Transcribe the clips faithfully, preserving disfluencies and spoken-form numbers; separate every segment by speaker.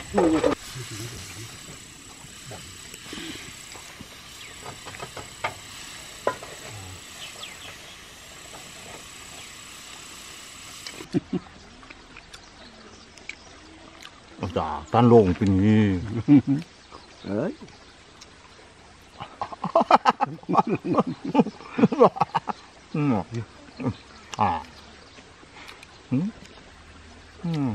Speaker 1: จ่าตันลงเป็นนี้เอ้ยอืมอ่าอืมอืม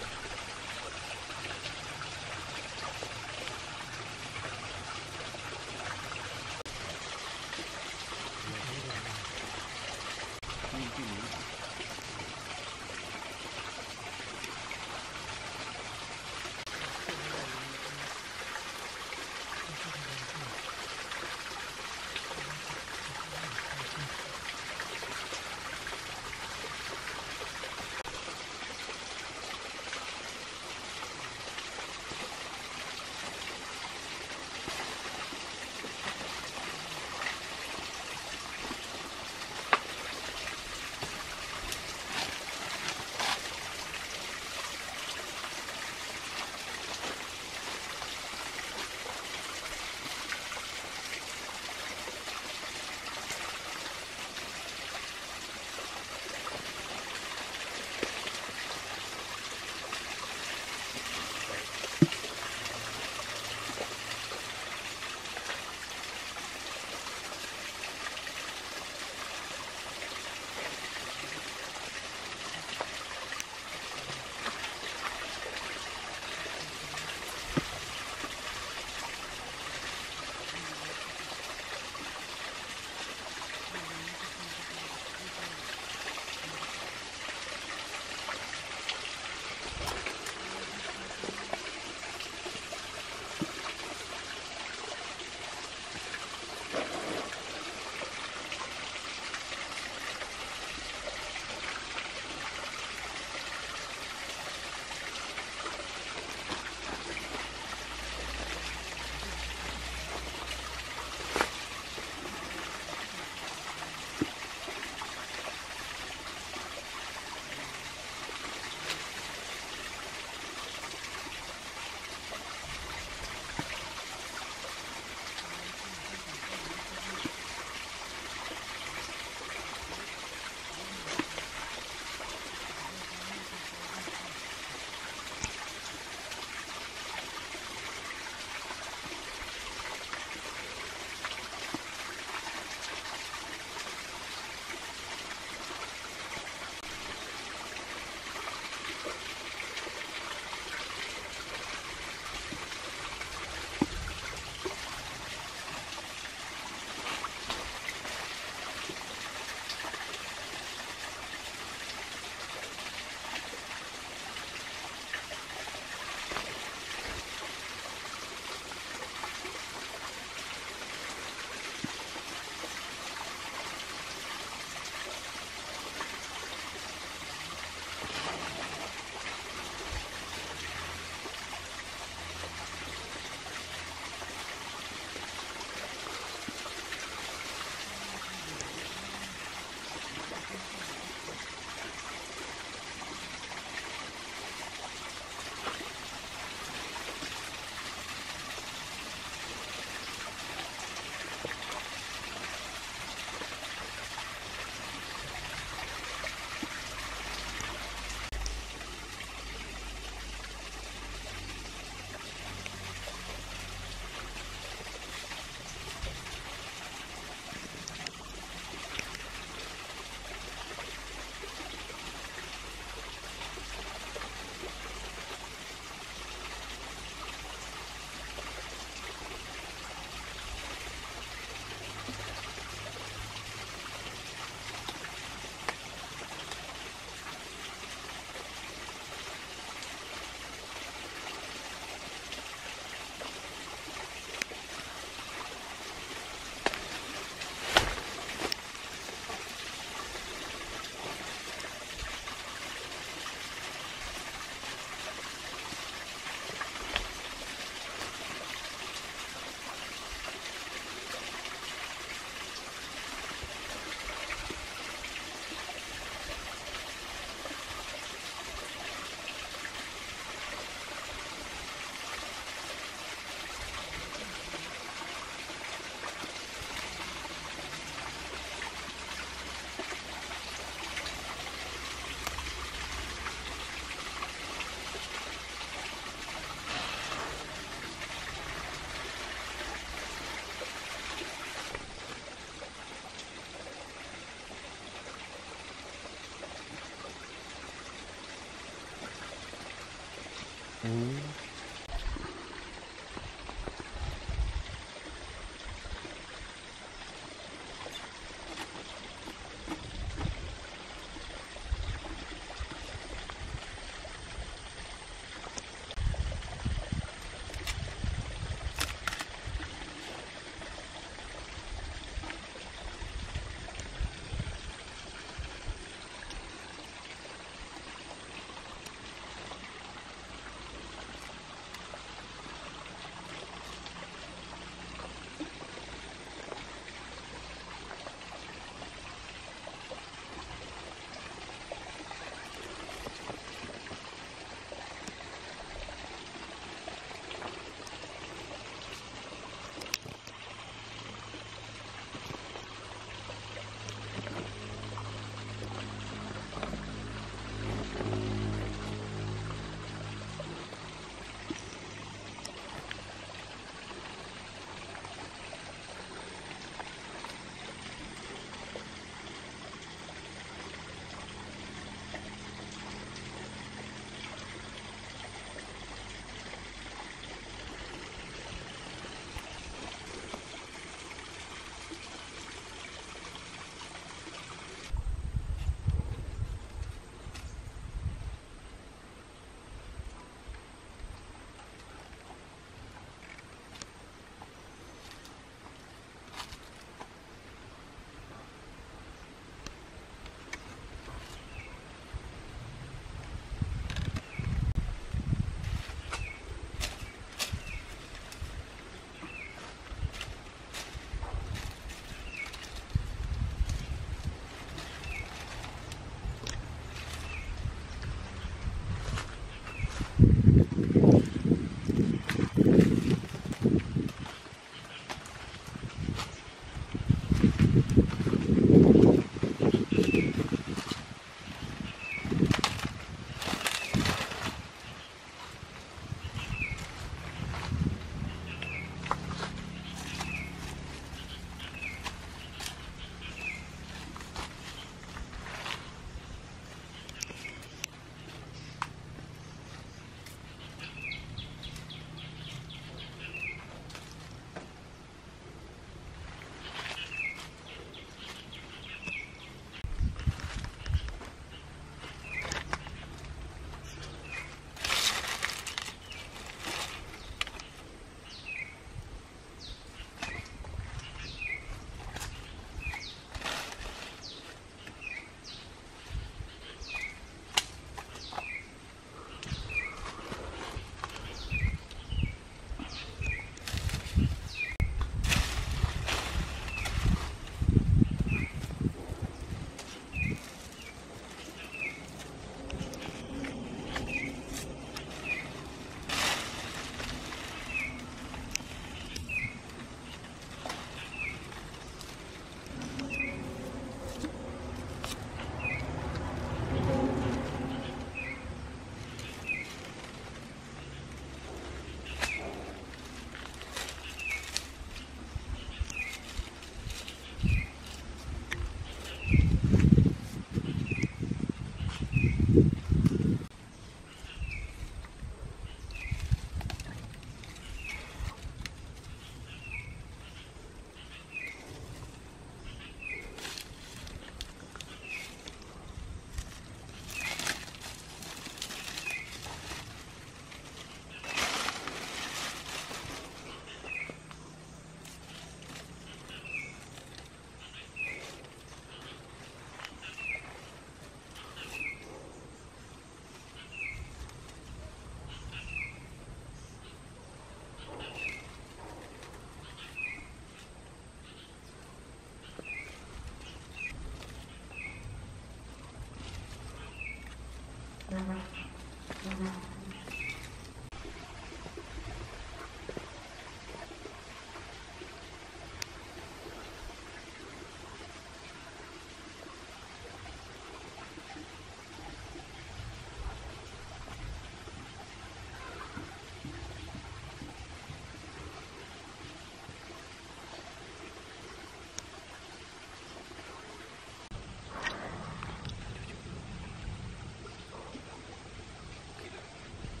Speaker 1: อ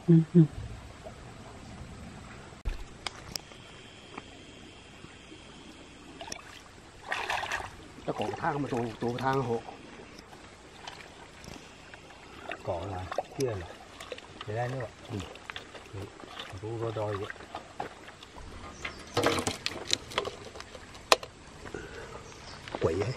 Speaker 2: จะก่อทางมาตัวตัวทางหกก่ออะไรเที่ยนจะได้นี่วะดูรอดอยอยู่quỷ ấy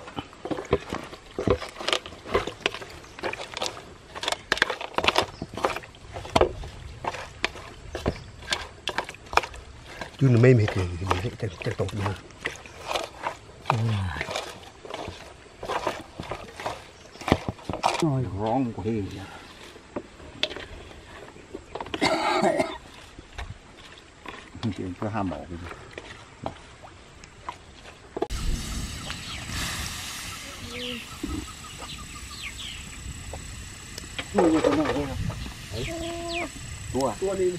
Speaker 2: chứ nó mê mệt thì thì mình sẽ chắc tốt nữa
Speaker 1: rồi rong của thì chuyện cho ham mổ đi
Speaker 2: Tua con nào không? Tua. Tua đi.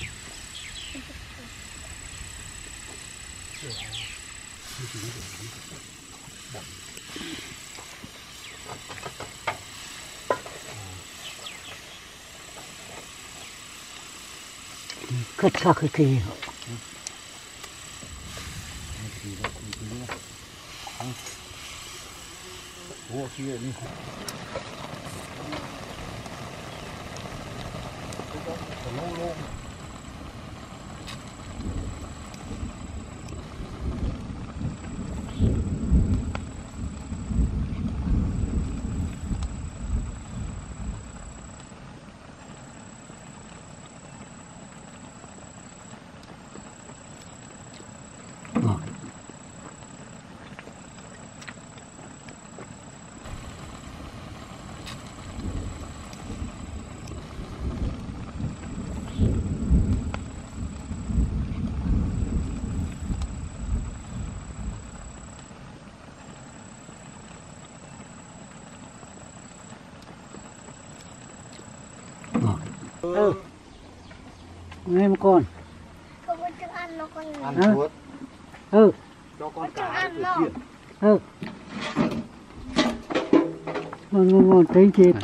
Speaker 3: Cái sao cái kia
Speaker 1: Ủa kia đi lâu luôn
Speaker 3: ừ nghe một con
Speaker 4: Con vẫn chưa ăn nó con
Speaker 2: Ăn
Speaker 3: Ừ.
Speaker 2: chuột
Speaker 3: ừ
Speaker 2: cho con
Speaker 4: chưa
Speaker 2: cá
Speaker 4: ăn
Speaker 2: từ
Speaker 4: đâu.
Speaker 2: chuyện.
Speaker 3: ừ ngon ngon ngon tí chim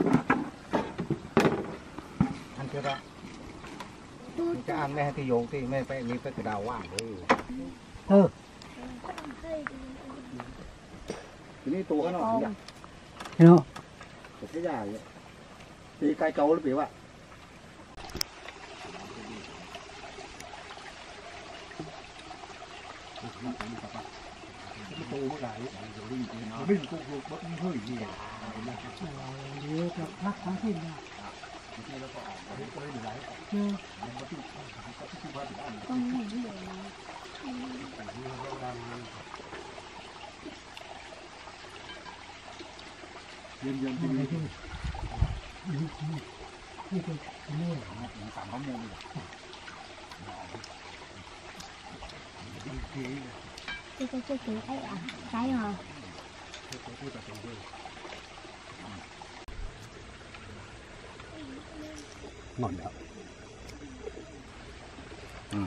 Speaker 2: Ăn chưa đó. Mình sẽ ăn mẹ thì dùng thì mẹ phải đi phải cái đào quảng đấy.
Speaker 3: ừ
Speaker 2: Cái này tủ nó nhỉ?
Speaker 3: hiểu
Speaker 2: Cái dài vậy. Thì cái cấu nó biểu ạ. Mình cũng được bất hơi gì
Speaker 3: nhiều các thác tháng thiên là
Speaker 4: con này hiểu
Speaker 2: dân dân thì cảm có môn
Speaker 4: cái cái cái cái ấy à cái hả
Speaker 2: ngon đó.
Speaker 1: Ừ.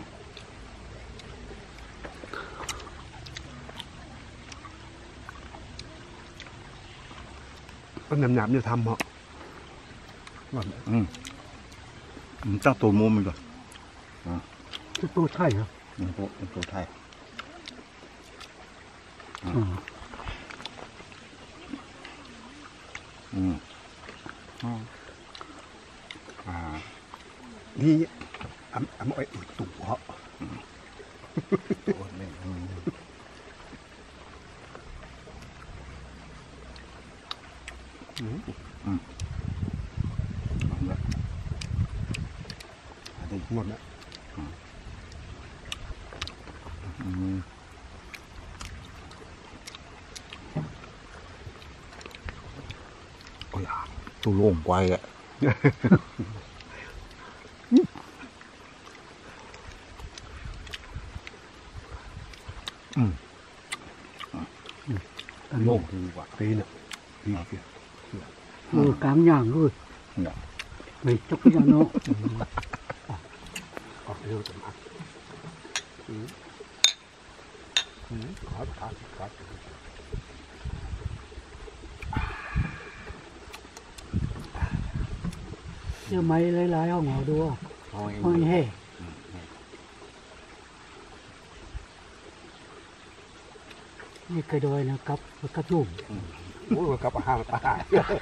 Speaker 2: Nó nhầm nhầm như thăm họ. Ngon đó.
Speaker 1: Ừ. Ừ, chắc tôi mua mình rồi.
Speaker 3: cái tôi thay hả
Speaker 1: Ừ, tôi, tôi thay. Ừ.
Speaker 3: ừ.
Speaker 1: Ừ. Ừ. À.
Speaker 2: Đi ấm ấm ơi tủ họ.
Speaker 1: Ôi, mình, ừ.
Speaker 2: Ừ.
Speaker 1: Ừ. Ngon đấy.
Speaker 2: À, đây ngon đó.
Speaker 1: Ừ. Ôi à, tôi luôn quay ạ. Ừ.
Speaker 2: Ăn luôn thì quả tê nè. Đi kìa.
Speaker 3: ừ cảm nhận rồi
Speaker 1: Dạ.
Speaker 3: mày cho cái nó
Speaker 2: Còn yêu tầm ăn. Ừ. Ừ. Khó khó khó.
Speaker 3: เจอไม้หลายๆห้องหอดูอ่ะ
Speaker 2: หอย
Speaker 3: ห้อยแห่นี่เคยโดยนะครับกับลุ่ม
Speaker 2: โอ้ยกับอาหารตา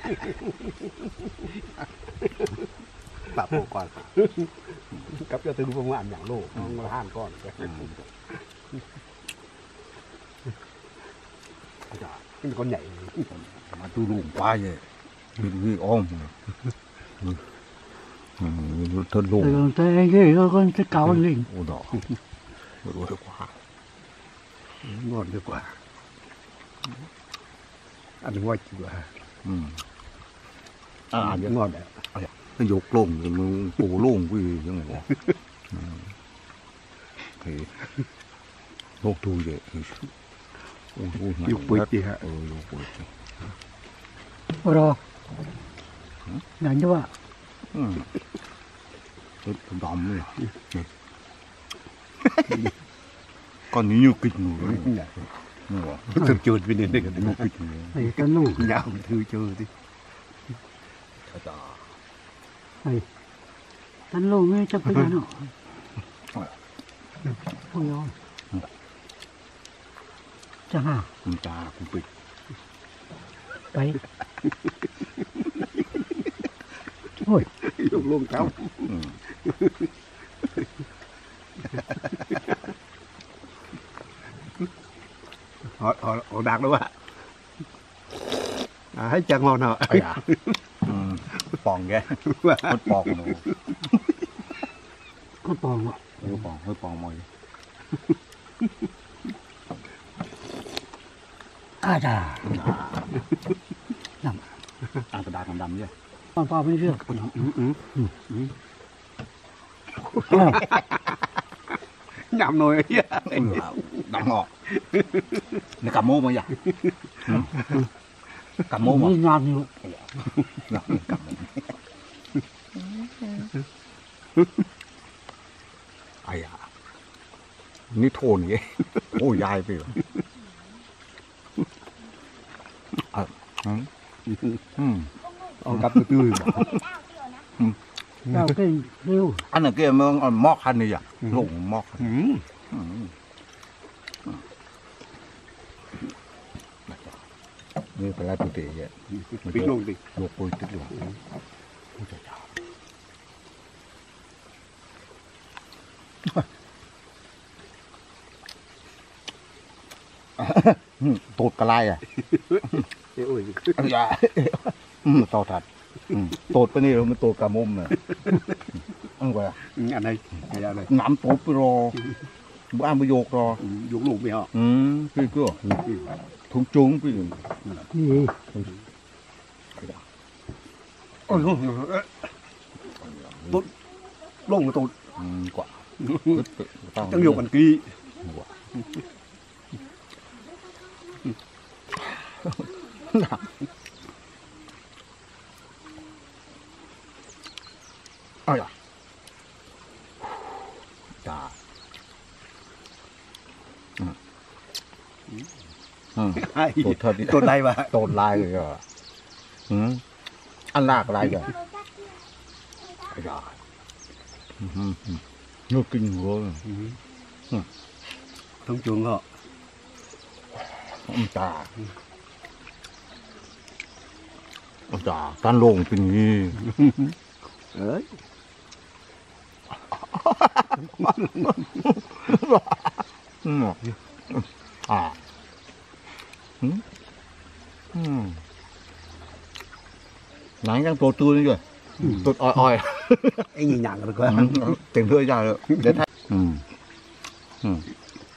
Speaker 2: ปรับโปก่อนกับจะถึงประมาณอย่างโลกมาห้านก่อนเป็นคนใหญ่
Speaker 1: มาดูลุงป้าเนี่ยเป็นวิอ้อมทนลุง
Speaker 3: แต่แต่ไอ้ก็คนจะเก่าลิง
Speaker 1: โอ้ดอกรู้ดีกว่าง
Speaker 2: อนดีกว่าอันนี้ว่าจีว่า
Speaker 1: อืมอ่าเดี๋ยว
Speaker 2: งอนแล้ว
Speaker 1: ถ้ายกลงมึงปูโล่งไปยังไงวะเฮ้ยโลกดูเยอะโอ้โห
Speaker 2: ยุบปุ๋ยจีฮะ
Speaker 1: เออยกปุ๋ย
Speaker 3: รออย่างที่ว่า
Speaker 1: อืมดำเลยก่อนนี้อยู่กินหนูเลยนี่วะ
Speaker 2: ถึงจุดไปเนี่ยได้กัน
Speaker 1: อยู่กินหนู
Speaker 3: ไอ้กันลูก
Speaker 2: ยาวถือเจอที่
Speaker 1: อาจารย์
Speaker 3: ไอ้กันลูกนี่จะเป็นยังไงโอ้ยจะหา
Speaker 1: คุณตาคุณปิด
Speaker 3: ไปโอ้ย
Speaker 2: ยกลงเท้า
Speaker 1: อืม
Speaker 2: หอหอหอดักแล้ววะให้จังมองเนาะ
Speaker 1: ไอ้ยาอืมปองแกมันปองหนู
Speaker 3: ก็ปองอ่ะ
Speaker 1: เออปองเฮ้ยปองมอย
Speaker 3: อาจา
Speaker 1: อ่านกระดาษดำๆเนี่ย
Speaker 3: ตอนพ่อไม่เลือก
Speaker 2: ยำหน่อยเฮีย
Speaker 1: เออดังออกในกำโม่มาอย่างกำโม่มา
Speaker 3: นี่งานอยู่
Speaker 1: กำโม่ไอ้ยานี่โทนเงี้ยโอ้ยายไปเหรออ่ะอืม
Speaker 2: เอากลับตัวตื้อ
Speaker 3: เราก็เร็ว
Speaker 1: อันนั้นก็มันมอกคันนี่อ่ะลงมอกคันนี่เป็นไรปกติเนี่ย
Speaker 2: ปิดลงดิ
Speaker 1: ลูกปุยติดหลวงผู้จัดการตูดกระไรอ่ะ
Speaker 2: เอ้ย
Speaker 1: อย่าต่อถัดตูดไปนี่มันตูดกระมุมเนี่ยอันกว่า
Speaker 2: อันไหนอะไร
Speaker 1: น้ำตูดไปรอบ้านประโยครอย
Speaker 2: กลูกไม่ออก
Speaker 1: อืมคือก็ทุ่งจุ้งไปหนึ่ง
Speaker 3: นี่
Speaker 2: โอ้ยตุ๊ดลงมาตุ๊ด
Speaker 1: อืมกว่า
Speaker 2: ต้องอยู่กันกี้
Speaker 1: กว่าอ้ยจ้าอืมอืม
Speaker 2: ไอ้
Speaker 1: ตัวเท่านี้
Speaker 2: ตัวใดวะ
Speaker 1: โดนลายเลยอ่ะอืมอันลากลายกันไอ้ยาอืมอืมนึกกินหัว
Speaker 2: ทั้งจุงก็
Speaker 1: อืมจ้าอืมจ้าตันลงเป็นงี้
Speaker 2: เอ้ย
Speaker 1: อืมอ่าอืมอืมไหนยังตัวตื้นอยู่ตัวอ่อย
Speaker 2: ไอ้ยี่หยังกันก็
Speaker 1: ๆเต็มเพื่อยาเลยเดี๋ยวถ้าอืมอืม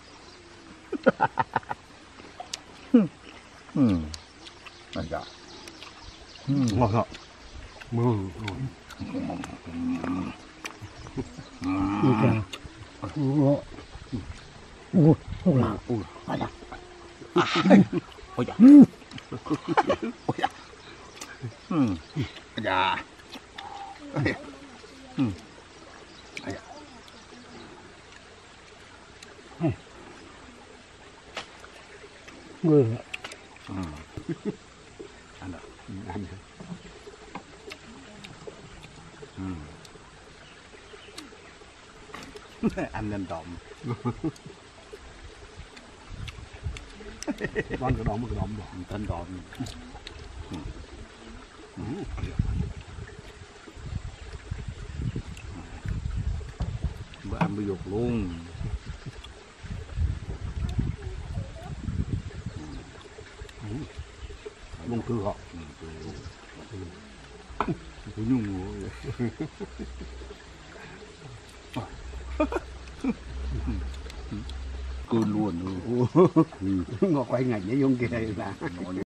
Speaker 1: อืมอันจ้าอืม
Speaker 2: งอก็มือ
Speaker 3: นี่แกโอ้โหโอ้โหหลัง
Speaker 1: อู้
Speaker 3: อะไร
Speaker 1: โอ้ยโอ้ยอืมอย่าอืม
Speaker 3: มือ
Speaker 1: อืมอันนั้น
Speaker 2: อันนี้
Speaker 1: อ ăn lên trộm
Speaker 3: con cái đom cái đom bỏ
Speaker 1: tên trộm bữa ăn bữa dục luôn
Speaker 3: luôn cứ họ
Speaker 1: cứ nhung cười luôn
Speaker 3: ngọt quay ngày với dùng kia là